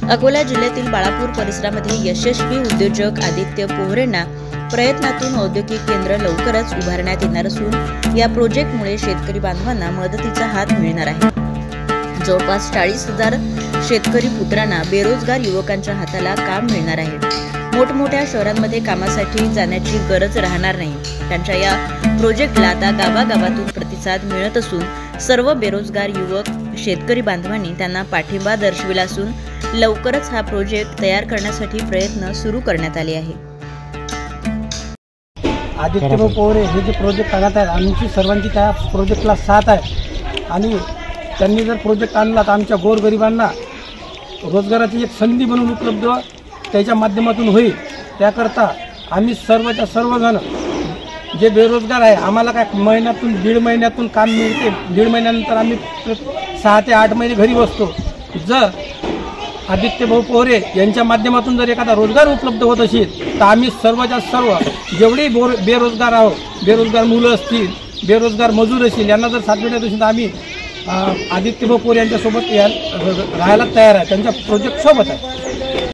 अकोला जिल्ह्यातील बाळापूर परिसरामध्ये यशस्वी उद्योजक आदित्य पोहरेंना प्रयत्नातून औद्योगिक केंद्र लवकरच उभारण्यात येणार असून या प्रोजेक्टमुळे शेतकरी बांधवांना मदतीचा हात मिळणार आहे। जवळपास 40,000 शेतकरी पुत्रांना बेरोजगार युवकांच्या हाताला काम मिळणार आहे। मोठमोठ्या शहरांमध्ये कामासाठी जाण्याची गरज राहणार नाही। त्यांच्या या प्रोजेक्टला आता गावागावातून प्रतिसाद मिळत असून सर्व बेरोजगार युवक शेतकरी बांधवांनी त्यांना पाठिंबा दर्शविला असून लवकरच हा प्रोजेक्ट तयार करण्यासाठी प्रयत्न सुरू करण्यात आले आहे। आदित्य पोहरे हे जे प्रोजेक्ट आणत आहेत, आमची सर्वांची त्या प्रोजेक्टला साथ आहे आणि त्यांनी जर प्रोजेक्ट आणला तर आमच्या गोरगरिबांना रोजगाराची एक संधी म्हणून उपलब्ध त्याच्या माध्यमातून होईल। त्याकरता आम्ही सर्वच्या सर्वजण जे बेरोजगार आहे, आम्हाला काय महिन्यातून 1.5 महिन्यातून काम मिळते, 1.5 महिन्यानंतर आम्ही 6 ते 8 महिने घरी बसतो। जर आदित्य पोहरे यांच्या माध्यमातून जर एखादा रोजगार उपलब्ध होत असेल तर आम्ही सर्वच्या सर्व जेवढे बेरोजगार आहोत, बेरोजगार मुलं असतील, बेरोजगार मजूर असतील, यांना जर साथ मिळत असेल तर आम्ही आदित्य पोहरे यांच्यासोबत राहायला तयार आहे, त्यांच्या प्रोजेक्ट सोबत आहे।